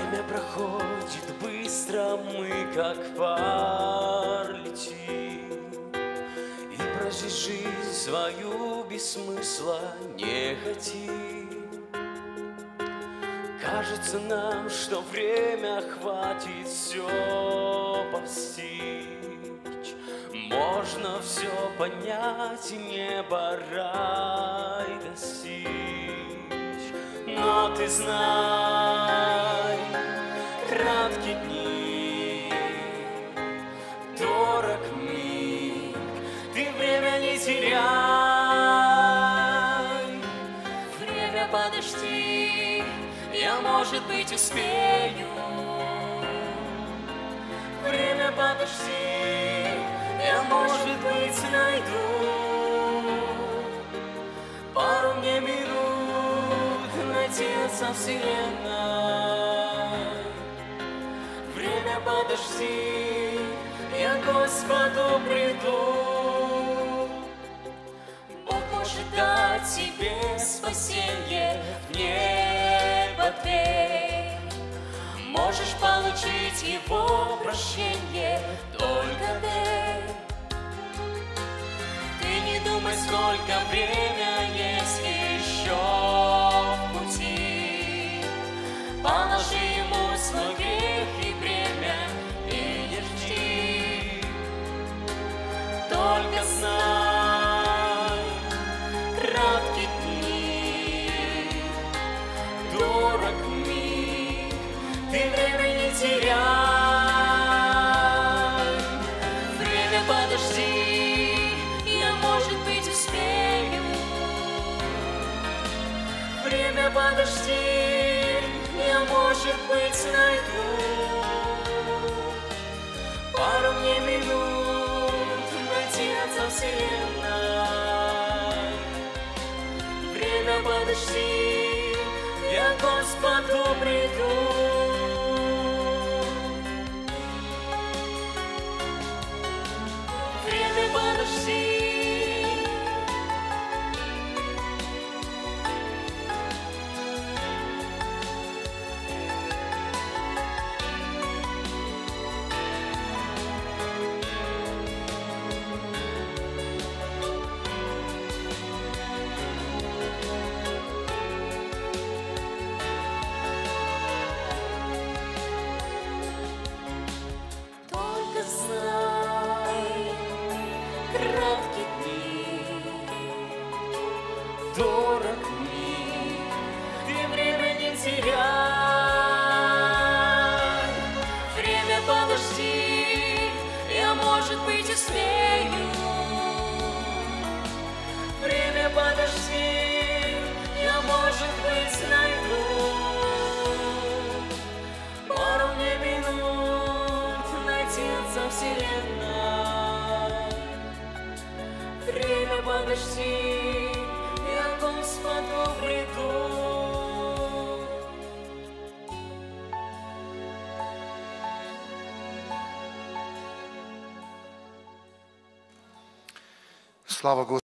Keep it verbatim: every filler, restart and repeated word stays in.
Время проходит быстро, мы как пар летим, и прожить жизнь свою без смысла не хотим. Кажется нам, что время хватит все постичь, можно все понять и небо рай достичь. Но ты знай, краткие дни, дорог миг, ты время не теряй. Время подожди, я, может быть, успею. Время подожди, я, может быть, найду пару мне минут найти со вселенной. Время подожди, я к Господу приду. Бог может дать тебе спасенье в небо дверь. Можешь получить его прощение только ты. Ты не думай, сколько время есть еще в пути. Положи ему свой грех и бремя и не жди. Только знай, краткие дни, дорог миг, ты время не теряй. Время подожди, я, может быть, успею. Время подожди, я, может быть, найду пару мне минут найти Отца вселенной. Время подожди, я к Господу приду. Время подожди. Только знай, краткие дни, дорог миг, ты время не теряй. Время подожди, я, может быть, успею. Время подожди, я, может быть, найду пару мне минут найти Отца вселенной. Время подожди, я к Господу приду. Слава Господу!